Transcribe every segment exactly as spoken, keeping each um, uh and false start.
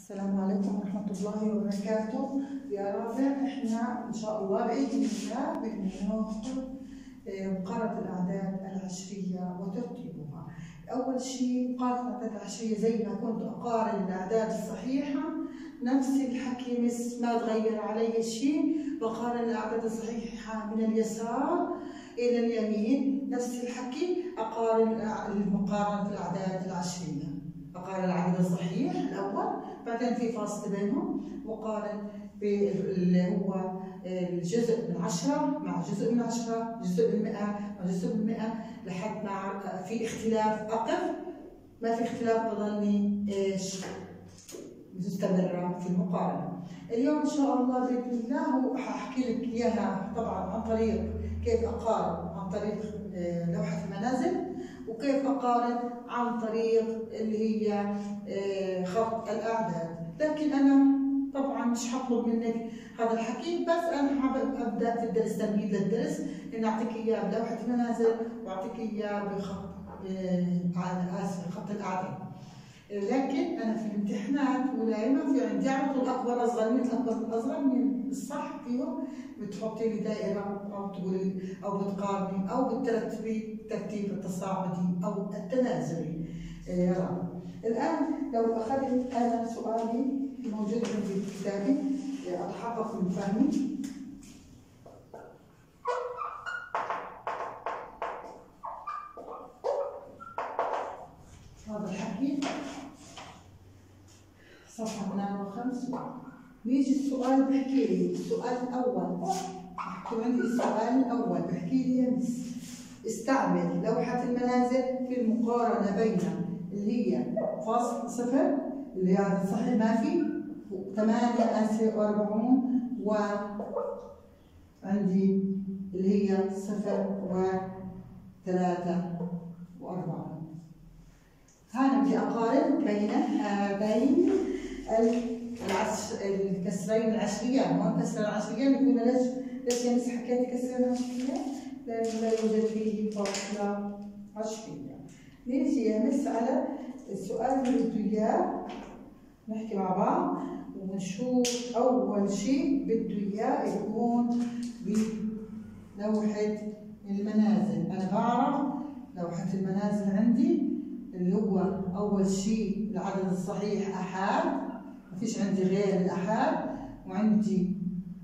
السلام عليكم ورحمة الله وبركاته. يا رافع، احنا ان شاء الله بإذن الله بدنا ناخذ مقارنة الأعداد العشرية وترتيبها. أول شيء مقارنة الأعداد العشرية زي ما كنت أقارن الأعداد الصحيحة، نفس الحكي مس ما تغير علي شيء، بقارن الأعداد الصحيحة من اليسار إلى اليمين، نفس الحكي أقارن مقارنة الأعداد العشرية، أقارن العدد الصحيح الأول، بعدين في فاصل بينهم، وقارن باللي هو الجزء من عشرة مع جزء من عشرة، جزء من مئة مع جزء من مئة، لحد ما في اختلاف أقف، ما في اختلاف بضلني إيش مستمرة في المقارنة. اليوم إن شاء الله بإذن الله وحأحكي لك إياها طبعا عن طريق كيف أقارن عن طريق لوحة المنازل، وكيف أقارن عن طريق اللي هي خط الأعداد. لكن أنا طبعا مش هطلب منك هذا الحكي، بس أنا حابب أبدأ في الدرس تمهيد للدرس، إن أعطيك إياه بلوحة المنازل وأعطيك إياه بخط آسف خط الأعداد. لكن أنا في الامتحانات ودائما في عندي على طول أكبر أصغر من أكبر أصغر من الصح فيهم، بتحطي لي دائرة أو تقولي أو بتقارني أو بترتبي ترتيب التصاعدي أو التنازلي. آه. الآن لو أخذت أنا سؤالي موجود عندي في كتابي أتحقق من فهمي. هذا الحكي صفحة اثنين وخمسين. بيجي السؤال بحكي لي السؤال الأول، مكتوب عندي السؤال الأول بحكي لي يا مس استعمل لوحة المنازل في المقارنة بين اللي هي فاصل صفر اللي هي عدد صحيح ما في ثمانية آسف وأربعون، وعندي اللي هي صفر وثلاثة وأربعون. هنا بدي أقارن بين هذين الكسرين العشريان. هون كسر العشريان يقول ليش ليش يا مس حكيتي كسر العشريان؟ لأنه لا يوجد فيه فاصلة عشرية. نيجي يا مس على السؤال اللي بده إياه، نحكي مع بعض ونشوف. أول شيء بده إياه يكون بلوحة المنازل. أنا بعرف لوحة المنازل عندي اللي هو أول شيء العدد الصحيح أحاد، ما فيش عندي غير الأحاد، وعندي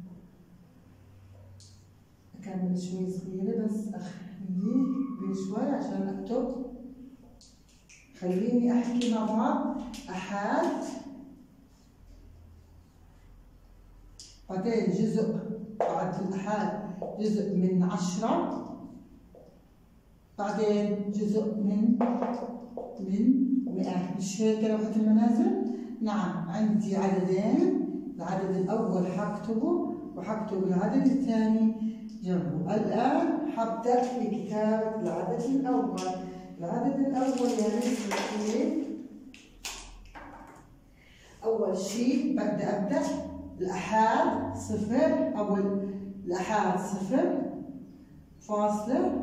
أكمل شوي صغيرة بس أخليه بشوي عشان أكتب. خليني أحكي مع بعض. أحاد، بعدين جزء بعد الأحاد جزء من عشرة، بعدين جزء من من مئة. مش هيك لوحة المنازل؟ نعم، عندي عددين، العدد الأول حكتبه وحكتب العدد الثاني جنبه. الآن حبدأ في كتابة العدد الأول. العدد الأول يا مس أول شيء ببدأ أبدأ الأحاد صفر، أو الأحاد صفر فاصلة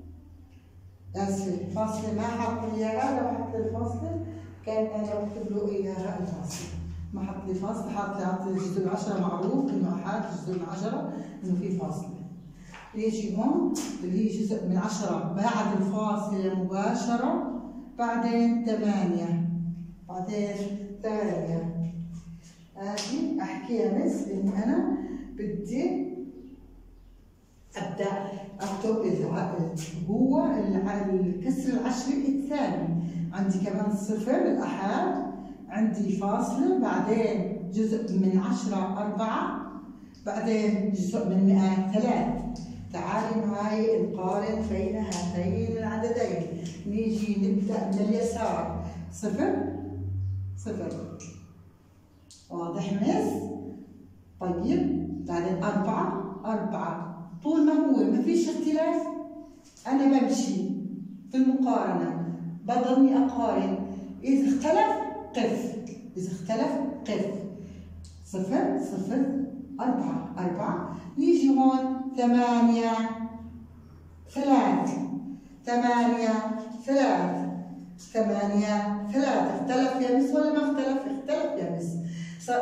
آسفة فاصلة ما حط لي إياها. لو حط لي الفاصلة كان أنا بكتب له إياها الفاصلة، ما حط لي فاصلة، حط لي عطي جزء العشرة معروف إنه أحاد جزء من عشرة إنه في فاصلة. يجي هون اللي هي جزء من عشرة بعد الفاصلة مباشرة، بعدين ثمانية، بعدين ثمانية. هذه أحكيها مس إني أنا بدي أبدأ أكتب هو الكسر العشري الثاني. عندي كمان صفر الأحاد، عندي فاصلة، بعدين جزء من عشرة أربعة، بعدين جزء من مئة ثلاثة. تعالي معي نقارن بين هاتين العددين. نيجي نبدأ من اليسار. صفر صفر، واضح مس؟ طيب بعدين أربعة أربعة، طول ما هو ما فيش اختلاف أنا بمشي في المقارنة، بضلني أقارن. إذا اختلف قف، إذا اختلف قف. صفر صفر أربعة أربعة. نيجي هون ثمانية ثلاثة ثمانية ثلاثة ثمانية ثلاثة. اختلف يا مس ولا ما اختلف؟ اختلف يا مس.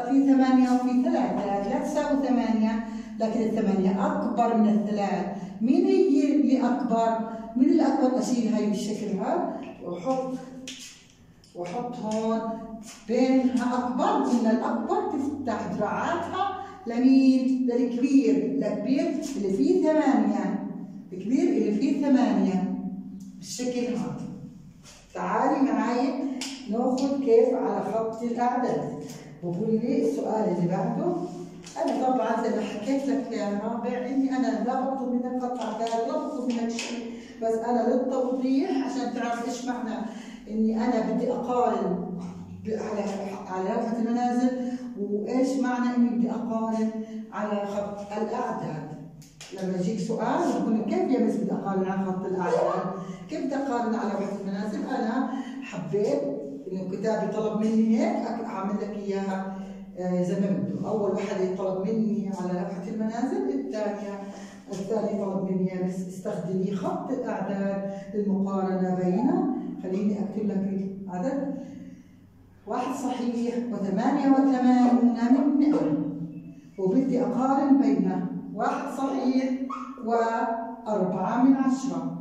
في ثمانية وفي ثلاث، ثلاث لا تساوي ثمانية، لكن الثمانية أكبر من الثلاث. مين هي اللي أكبر؟ من اللي أكبر؟ أشيل هاي بالشكل هذا وأحط وأحط هون بينها أكبر، من الأكبر تفتح دراعاتها لمين؟ للكبير، الكبير اللي فيه ثمانية، الكبير اللي فيه ثمانية بالشكل هذا. تعالي معي ناخذ كيف على خط الأعداد. بقول لي السؤال اللي بعده. أنا طبعا زي ما حكيت لك يا رابع إني أنا لا بطلب منك خط أعداد ولا بطلب منك شيء، بس أنا للتوضيح عشان تعرف إيش معنى إني أنا بدي أقارن على على لوحة المنازل، وإيش معنى إني بدي أقارن على خط الأعداد. لما يجيك سؤال بقول لك كيف يا مس بدي أقارن على خط الأعداد؟ كيف بدي أقارن على لوحة المنازل؟ أنا حبيت إنه كتابي طلب مني هيك أعمل لك إياها زي ما بده. أول وحدة طلب مني على لوحة المنازل، الثانية الثاني طلب مني يا مس استخدمي خط الأعداد للمقارنة بين، خليني أكتب لك العدد، واحد صحيح وثمانية وثمانون من مئة، وبدي أقارن بين واحد صحيح وأربعة من عشرة.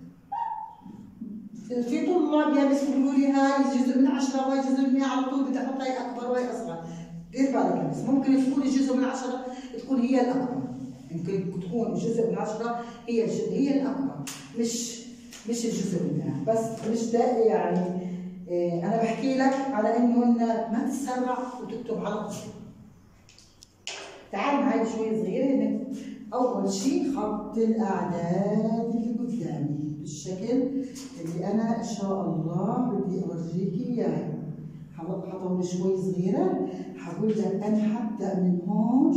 في طلاب يا مس بيقولوا لي هاي جزء من عشرة وهي جزء من مئة، على طول بدي أحط هاي أكبر وهي أصغر. دير بالك يا مس، ممكن تكون الجزء من عشرة تكون هي الأكبر، يمكن تكون الجزء من عشرة هي هي الأكبر، مش مش الجزء من مئة، بس مش ده يعني. إيه أنا بحكي لك على إنه ما تتسرع وتكتب على طول. تعال معي شوي صغيرة. أول شيء خط الأعداد اللي قدامي بالشكل اللي أنا إن شاء الله بدي أورجيك إياه. حطول شوي صغيرة، حقول لك أنا حبدأ من هون.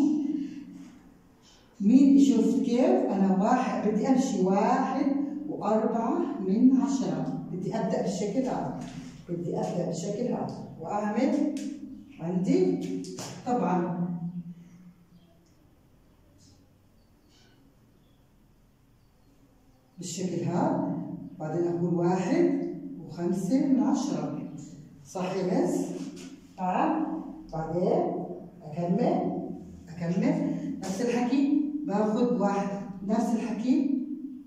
مين شفت كيف؟ أنا واحد بدي أمشي واحد وأربعة من عشرة، بدي أبدأ بالشكل هذا، بدي أبدأ بالشكل هذا وأعمل عندي طبعا بالشكل هذا، بعدين أقول واحد وخمسة من عشرة، صح يا مس؟ تعال بعدين أكمل أكمل نفس الحكي، باخذ واحد نفس الحكي،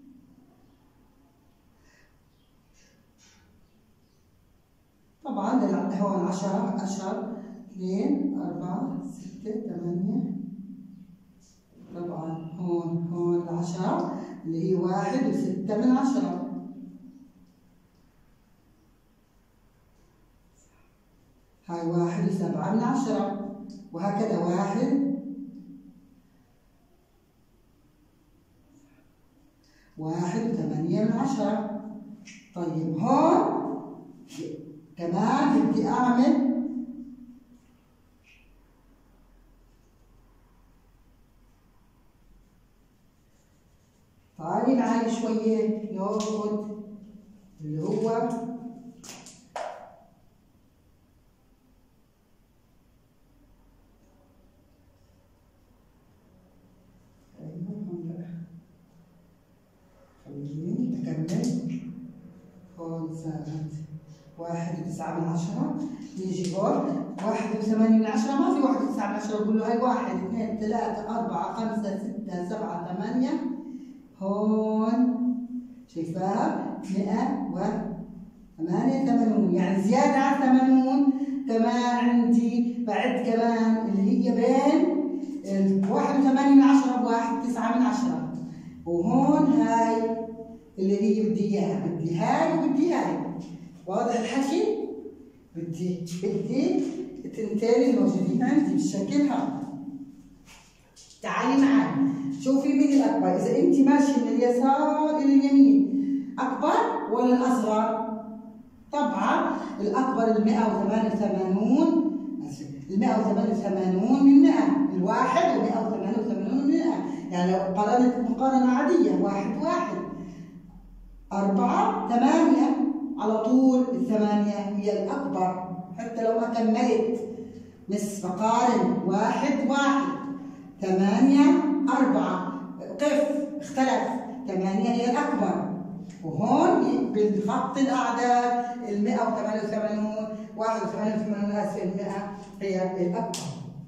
طبعا هون عشرة عشرة اثنين أربعة ستة ثمانية، طبعا هون هون العشرة اللي هي واحد وستة من عشرة، هاي واحد وسبعة من عشرة، وهكذا واحد واحد وثمانية من عشرة. طيب هون كمان بدي أعمل تعالي معي شوية ناخذ اللي هو خليني أكمل. هون زائد واحد وتسعة من عشرة، نيجي هون واحد وثمانية من عشرة، ما في واحد وتسعة من عشرة، بقول له هاي واحد اثنين ثلاثة أربعة خمسة ستة سبعة ثمانية، هون شايفاها مئة وثمانية وثمانون، يعني زيادة عن ثمانون. كمان عندي بعد كمان اللي هي بين واحد وثمانية من عشرة وواحد وتسعة من عشرة، وهون هاي اللي هي بدي اياها، بدي هاي وبدي هاي، واضح الحكي؟ بدي بدي التنتين الموجودين عندي بالشكل هذا. تعالي معي شوفي مين الأكبر، إذا أنت ماشية من اليسار إلى اليمين أكبر ولا الأصغر؟ طبعا الأكبر ال مئة وثمانية وثمانون، ال مئة وثمانية وثمانون من مئة، الواحد و مئة وثمانية وثمانون من مئة، يعني لو قارنت مقارنة عادية واحد واحد أربعة ثمانية، على طول الثمانية هي الأكبر، حتى لو ما كملت مس بقارن واحد واحد ثمانية أربعة، قف اختلف، ثمانية هي الأكبر، وهون بالخط الأعداد ال مئة وثمانية وثمانون واحد وثمانية وثمانون آسف المئة هي الأكبر.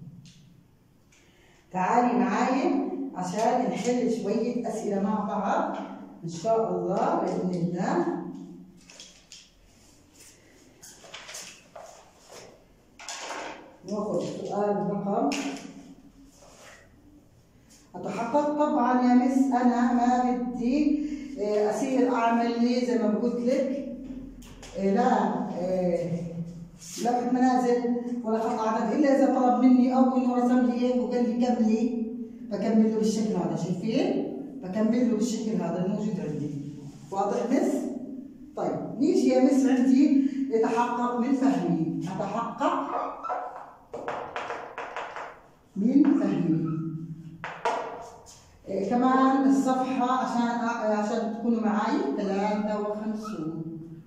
تعالي معايا عشان نحل شوية أسئلة مع بعض إن شاء الله بإذن الله. ناخذ سؤال رقم. أتحقق طبعا يا مس أنا ما بدي أصير أعمل لي زي ما قلت لك لا لوحة منازل ولا خط أعداد إلا إذا طلب مني أو إنه رسم لي هيك وقال لي كملي بكمل له بالشكل هذا. شايفين؟ بكمل له بالشكل هذا الموجود عندي. واضح مس؟ طيب نيجي يا مس عندي يتحقق من فهمي. أتحقق من فهمي. إيه كمان الصفحة عشان عشان تكونوا معي ثلاثة وخمسون.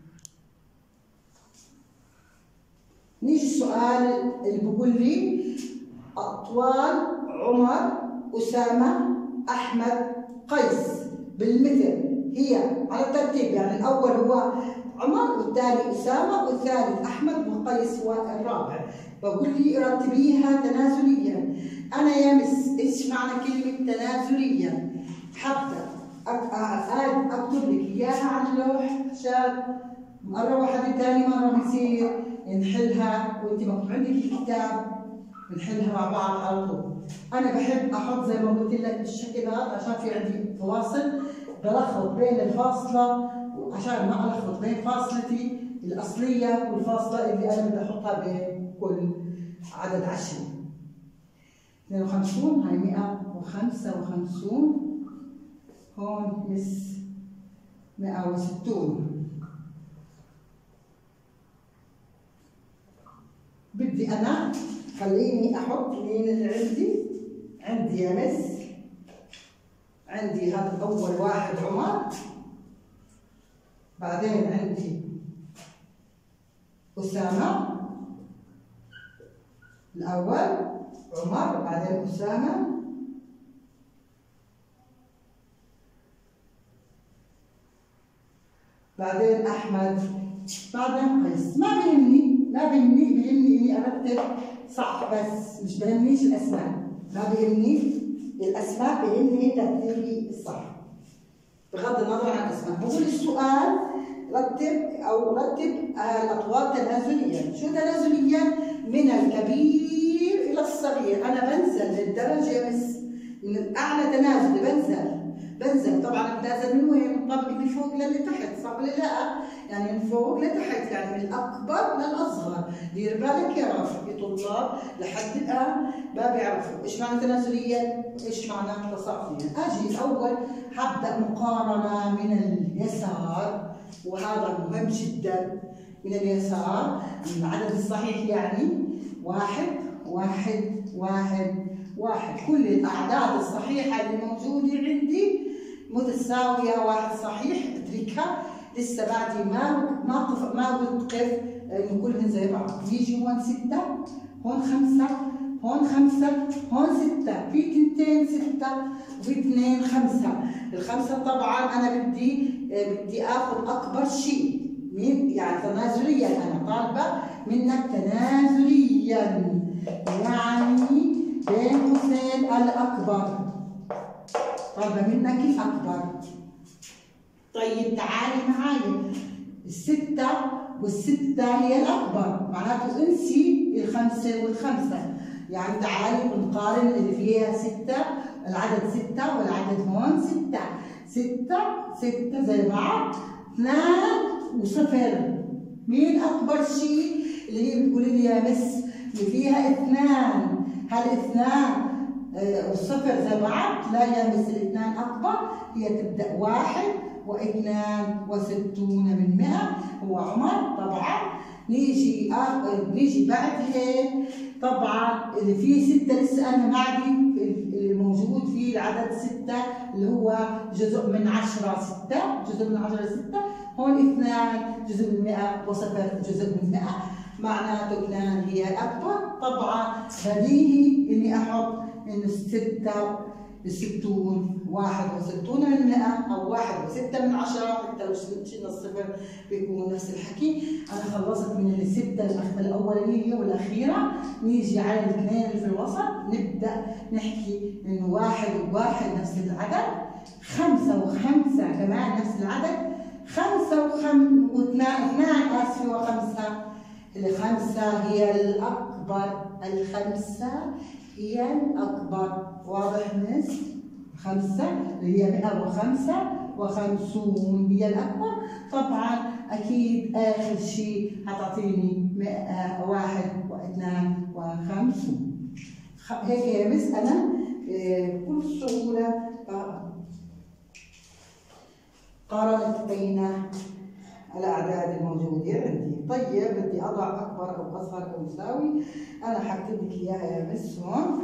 نيجي السؤال اللي بقول لي أطوال عمر أسامة أحمد قيس بالمثل هي على الترتيب، يعني الأول هو عمر والثاني أسامة والثالث أحمد وقيس هو الرابع. بقول لي رتبيها تنازليا. أنا يا مس إيش معنى كلمة تنازليا؟ حتى أكتب لك إياها على اللوح عشان مرة واحدة ثاني مرة بتصير نحلها وأنت مكتوب عندك الكتاب بنحلها مع بعض على طول. أنا بحب أحط زي ما قلت لك بالشكل هذا عشان في عندي فواصل بلخبط بين الفاصلة عشان ما ألخبط بين فاصلتي الأصلية والفاصلة اللي أنا بدي أحطها بين كل عدد عشرة. اثنين وخمسون هاي مئة وخمسة وخمسون. هون مس مئة وستون. بدي أنا خليني أحط مين اللي عندي؟ عندي يا مس عندي هذا أول واحد عمر، بعدين عندي أسامة الأول عمر بعدين أسامة بعدين أحمد بعدين قيس. ما بيهمني ما بيهمني بيهمني إني أرتب صح بس مش بيهمنيش الأسماء. ما بيهمني الأسماء بيهمني ترتيبي الصح بغض النظر عن الأسماء. بقول السؤال رتب أو رتب الأطوال تنازليا. شو تنازليا؟ من الكبير إلى الصغير. أنا بنزل للدرجة بس من الأعلى تنازل بنزل بنزل طبعا بنزل من وين؟ من الطابق اللي فوق للي تحت، صح ولا لا؟ يعني من فوق لتحت، يعني من الأكبر للأصغر. دير بالك يا رافق يا طلاب لحد الآن ما بيعرفوا إيش معنى تنازليا وإيش معنى تصاعديا. أجي الأول حبدأ مقارنة من اليسار وهذا مهم جدا. من اليسار من العدد الصحيح يعني واحد واحد واحد واحد. كل الأعداد الصحيحة اللي موجودة عندي متساوية واحد صحيح اتركها. لسه بعدي ما ما قف ما قلت قف انه كلهن زي بعض. يجي هون ستة هون خمسة هون خمسة هون ستة، في تنتين ستة وفي اثنين خمسة. الخمسة طبعا أنا بدي بدي آخذ أكبر شيء من يعني تنازليا. أنا طالبة منك تنازليا يعني بين قوسين الأكبر. طالبة منك الأكبر. طيب تعالي معايا الستة والستة هي الأكبر معناته انسي الخمسة والخمسة. يعني تعالي بنقارن اللي فيها ستة العدد ستة والعدد هون ستة ستة ستة زي بعض. اثنان وصفر مين أكبر شيء؟ اللي هي بتقولي لي يا مس اللي فيها اثنان. هل اثنان والصفر زي بعض؟ لا يا مس الاثنان أكبر. هي تبدأ واحد واثنان وستون من مئة هو عمر طبعا. نيجي آخر نيجي بعد هيك طبعا اللي فيه ستة لسه أنا بعدي الموجود فيه العدد ستة اللي هو جزء من عشرة ستة جزء من عشرة ستة. هون اثنان جزء من مئة وصفر جزء من مئة معناته اثنان هي الأكبر. طبعا بديهي إني أحط إنه ستة بستون، واحد وستون من مئة أو واحد وستة من عشرة، حتى لو شلنا الصفر بيكون نفس الحكي. أنا خلصت من الستة الأولانية والأخيرة، نيجي على الاثنين اللي في الوسط، نبدأ نحكي إنه واحد وواحد نفس العدد، خمسة وخمسة كمان نفس العدد، خمسة وخم واثنان اثنان آسفة وخمسة. الخمسة هي الأكبر، الخمسة هي الأكبر، واضح ناس؟ خمسة اللي هي مئة وخمسة وخمسون هي الأكبر. طبعا أكيد آخر شيء هتعطيني مئة واحد واثنان وخمسون. هيك يا مس أنا بكل سهولة قارنت بين الأعداد الموجودة عندي. طيب بدي أضع أكبر أو أصغر أو يساوي، أنا حكتب لك إياها يا مس هون،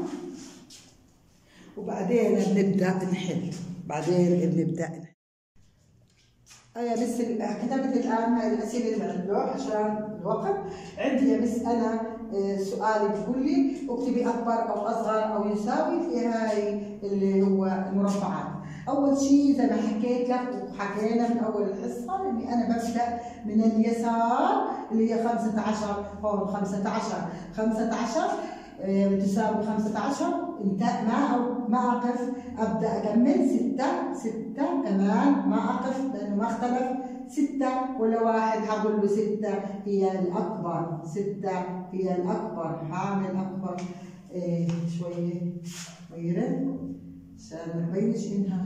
وبعدين بنبدأ نحل. بعدين بنبدأ نحل. يا مس كتبت الآن هاي الأسئلة اللي على اللوح عشان الوقت. عندي يا مس أنا سؤال بيقول لي اكتبي أكبر أو أصغر أو يساوي في هاي اللي هو المربعات. أول شيء زي ما حكيت لك وحكينا من أول الحصة إني أنا ببدأ من اليسار اللي هي خمسة عشر، هون خمسة عشر، خمسة عشر تساوي خمسة عشر، انتهى ما ما أقف، أبدأ أكمل ستة، ستة كمان ما أقف لأنه ما اختلف، ستة ولا واحد هقول له ستة هي الأكبر، ستة هي الأكبر، هعمل أكبر إيه شوية غيره عشان ما نبينش منها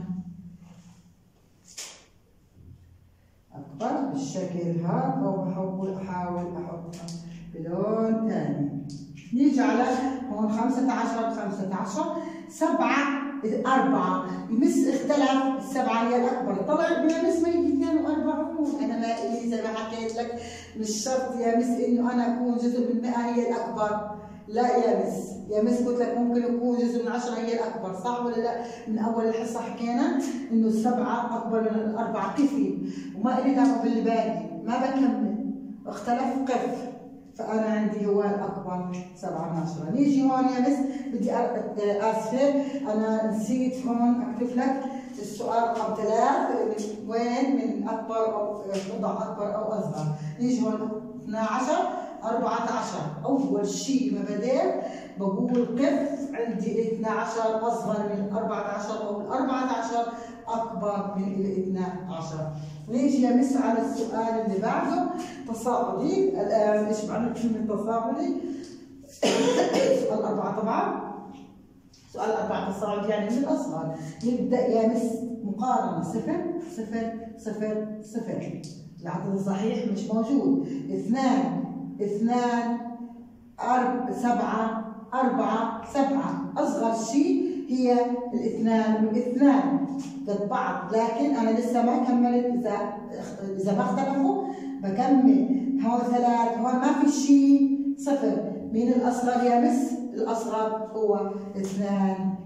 أكبر بالشكل هذا، أو بحاول أحاول أحطها بلون ثاني. نيجي على هون خمسة عشر، خمسة عشر، سبعة، أربعة، يمس اختلف، السبعة هي الأكبر، طلع يا مس ما يجي اثنين وأربعون، أنا ما إلي زي ما حكيت لك مش شرط يا مس إنه أنا أكون جزء من مئة هي الأكبر، لا يا مس، يا مس قلت لك ممكن يكون جزء من عشرة هي الأكبر، صح ولا لا؟ من أول الحصة حكينا إنه السبعة أكبر من الأربعة، كيفي؟ وما إلي دعوة بالباقي، ما بكمل، اختلف قف. فأنا عندي هو الأكبر سبعة من عشرة. نيجي هون يا مس بدي آسفة أنا نسيت هون أكتب لك السؤال رقم ثلاث، وين من أكبر أو وضع أكبر أو أصغر. نيجي هون اثنا عشر، أربعة عشر، أول شيء ما بدأت بقول قف عندي اثنا عشر أصغر من أربعة عشر أو الأربعة عشر أكبر من الاثنى عشر. نيجي يا مس على السؤال اللي بعده تصاعدي. الآن إيش معنى كلمة تصاعدي؟ سؤال أربعة طبعا. سؤال أربعة تصاعد يعني من الأصغر. نبدأ يا مس مقارنة، صفر صفر صفر صفر، العدد الصحيح مش موجود. اثنان اثنان أرب سبعة أربعة سبعة، أصغر شيء هي الاثنان والاثنان قد بعض، لكن أنا لسه ما كملت. إذا إذا ما اختلفوا بكمل. هون ثلاث، هون ما في شيء، صفر. مين الأصغر يا مس؟ الأصغر هو اثنان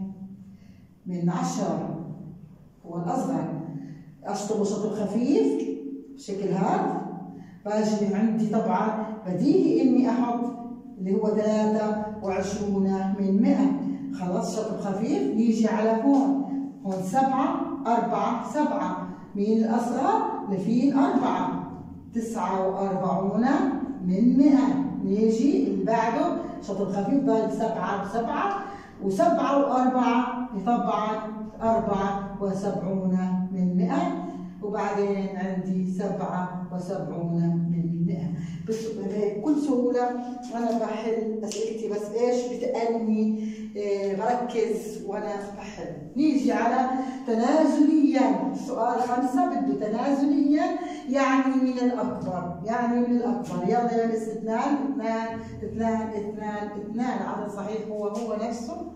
من عشرة، هو الأصغر. أشطب شطب خفيف بشكل هذا، باجي عندي طبعا بديهي إني أحط اللي هو ثلاثة وعشرون من مئة. خلاص شطب خفيف. نيجي على هون، هون سبعة أربعة سبعة، مين الأصغر؟ اللي فيه الأربعة، تسعة وأربعون من مئة. نيجي اللي بعده شطب خفيف ضايل سبعة وسبعة، وسبعة وأربعة طبعا أربعة وسبعون من مئة، وبعدين عندي سبعة وسبعون من مئة. بس بكل سهولة وأنا بحل أسئلتي، بس إيش بتأني إيه بركز وأنا بحل. نيجي على تنازليا، سؤال خمسة بده تنازليا يعني من الأكبر، يعني من الأكبر. يلا يا مس اثنان اثنان اثنان اثنان اثنان، العدد صحيح هو هو نفسه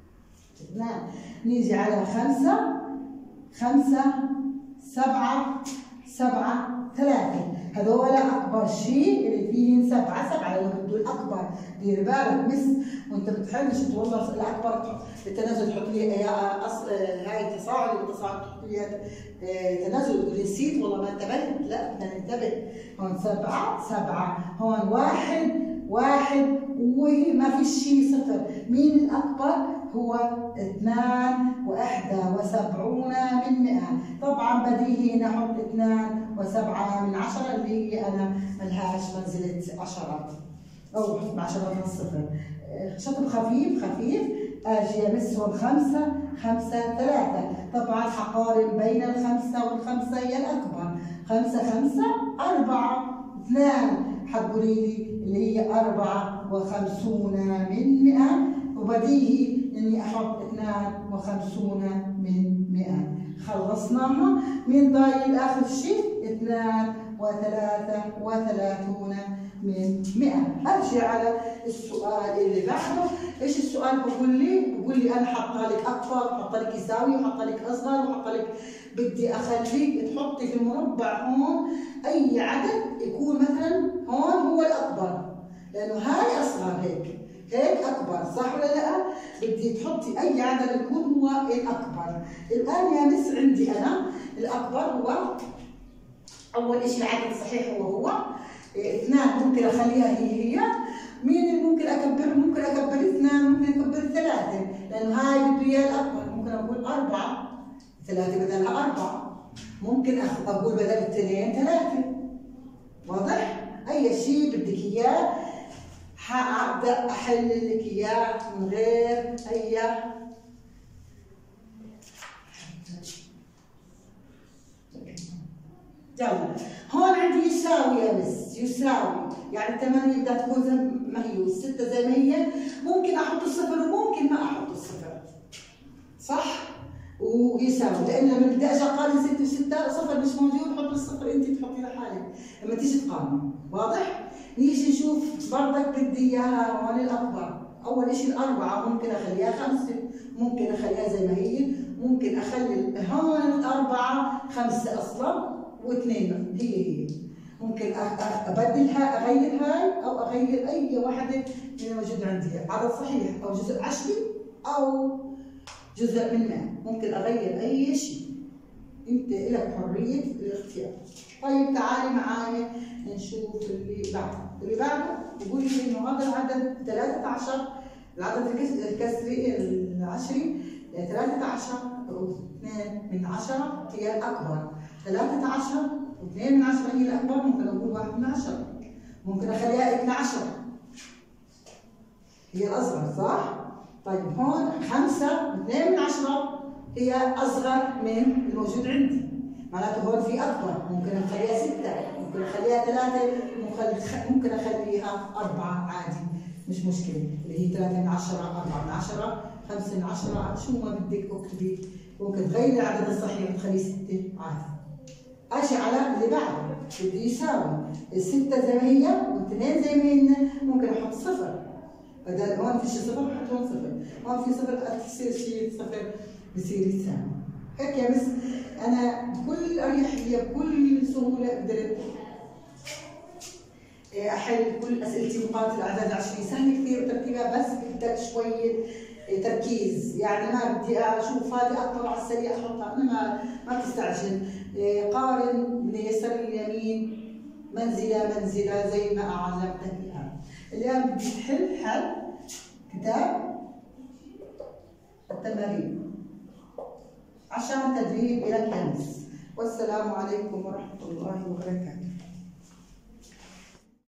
اثنان. نيجي على خمسة خمسة سبعة سبعة ثلاثة، هذول أكبر شيء اللي فيهن سبعة سبعة لأنه بده الأكبر. دير بالك مس وأنت بتحلش تقول له الأكبر بالتنازل تحط لي يا أص... هاي تصاعد والتصاعد تحط لي تنازل، تقول لي نسيت والله ما انتبهت. لا بدنا ننتبه. هون سبعة سبعة، هون واحد واحد وما في شيء صفر. مين الأكبر؟ هو اثنان وإحدى وسبعون من مئة. طبعا بديهي هنا أحط اثنان وسبعة من عشرة اللي هي أنا ملهاش منزلة عشرة أو بحط بعشرة من الصفر. شطب خفيف خفيف. أجي أمسهم خمسة خمسة ثلاثة. طبعا حقارن بين الخمسة والخمسة هي الأكبر. خمسة خمسة أربعة. اثنان حتقولي لي اللي هي أربعة وخمسون من مئة، وبديهي إني أحط اثنان وخمسون من مئة. خلصناها. من ضايل آخر شيء اثنان وثلاثة وثلاثون من مئة. أرجع على السؤال اللي بعده. إيش السؤال بقول لي؟ بقول لي أنا حاطة لك أكبر، حاطة لك يساوي، وحاطة لك أصغر، وحاطة لك بدي أخليك تحطي في المربع هون أي عدد يكون مثلا هون هو الأكبر، لأنه هاي أصغر هيك، هيك أكبر، صح ولا لا؟ بدي تحطي أي عدد يكون هو الأكبر. الآن يا مس عندي أنا الأكبر هو أول شيء العدد الصحيح هو هو اثنان. ممكن أخليها هي هي. مين اللي ممكن أكبر؟ ممكن أكبر اثنان، ممكن أكبر ثلاثة، لأنه هاي بده إياه الأكبر. ممكن أقول أربعة، ثلاثة بدلها أربعة. ممكن أقول بدل اثنين ثلاثة. واضح؟ أي شيء بدك إياه حأبدأ أحل لك إياه من غير أي. يلا هون عندي يساوي يا مس، يساوي يعني ثمانية بدها تكون زي ما هي والستة زي ما هي. ممكن أحط الصفر وممكن ما أحط الصفر، صح؟ ويساوي، لأن لما بدي أجي أقارن ستة وستة صفر مش موجود، حط الصفر أنت تحطي لحالك لما تيجي تقارني. واضح؟ نيجي نشوف برضك بدي إياها هون الأكبر. أول شيء الأربعة ممكن أخليها خمسة، ممكن أخليها زي ما هي، ممكن أخلي هون الأربعة خمسة أصلا واثنين هي هي. ممكن أبدلها، أغير هاي أو أغير أي واحدة من الموجود عندي، عدد صحيح أو جزء عشري أو جزء من مئة. ممكن أغير أي شيء، أنت لك حرية الاختيار. طيب تعالي معايا نشوف اللي بعده. اللي بعده بيقول لي إنه هذا العدد ثلاثة عشر، العدد الكسري العشري ثلاثة عشر واثنين من عشرة هي الأكبر. ثلاثة عشر واثنين من عشرة هي الأكبر. ممكن أقول واحد من عشرة، ممكن أخليها اثني عشر هي الأصغر، صح؟ طيب هون خمسة واثنين من عشرة هي أصغر من الموجود عندي، معناته هون في أكبر. ممكن أخليها ستة، ممكن أخليها ثلاثة، ممكن أخليها أربعة عادي، مش مشكلة. اللي هي ثلاثة من عشرة، أربعة من عشرة، خمسة من عشرة، شو ما بدك اكتبي. ممكن تغيري العدد الصحيح تخليه ستة عادي. أجي على اللي بعده بده يساوي الستة زي ما هي والاثنين زي ما هن. ممكن أحط صفر، بدل هون في شيء صفر بحط هون صفر، هون في صفر تصير شيء صفر بصير يساوي. هيك يا مس أنا بكل أريحية بكل سهولة قدرت أحل كل أسئلتي مقارنة الأعداد العشرية. سهل كثير ترتيبها، بس بدك شوية تركيز. يعني ما بدي أشوف هذه أكبر على السريع أحطها، أنا ما ما بتستعجل. قارن من يسار اليمين منزلة منزلة زي ما علمتك الآن. الآن بدي تحل حل كتاب التمارين عشان تدريب إلى الأمس. والسلام عليكم ورحمة الله وبركاته.